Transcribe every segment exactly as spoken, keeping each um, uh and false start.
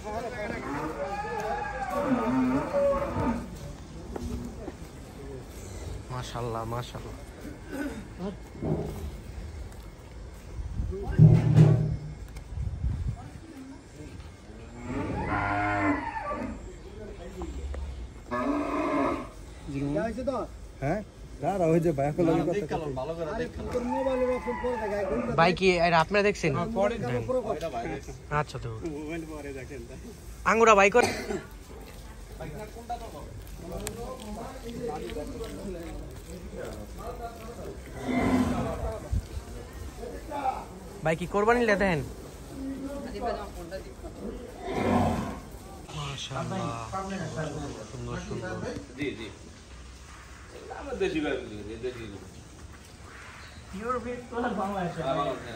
মাশাআল্লাহ মাশাআল্লাহ। হ্যাঁ দাঁড়া ওই যে ভাই ভাই কি আপনারা দেখছেন? আচ্ছা তো আঙ্গুরা ভাই কর ভাই কি কোরবানি নিলে দেন? মাশাআল্লাহ সুন্দর সুন্দর। জি জি আমরা দেশি ভাই দেশি পিওর বিট তো আর বাংলাদেশ না।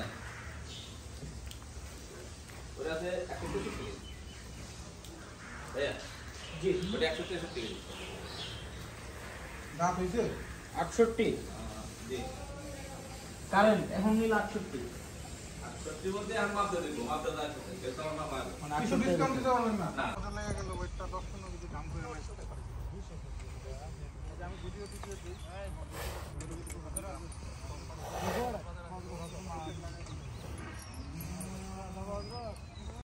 ওরা আছে একশো পঁচিশ হ্যাঁ জি ওটা একশো তেষট্টি দাম হইছে আটষট্টি জি কারেন্ট এখন নিল আটষট্টি আটষট্টি বলতে আর মাপ দেব মাপ দাদা আছে এটা না পারবে মানে আটষট্টি ডিসকাউন্ট দিতে পারবেন না না কথা লাগা গেল ওইটা দশ পনেরো কিছু দাম করে আসতে পারে আমি ভিডিও ভিডিও দিই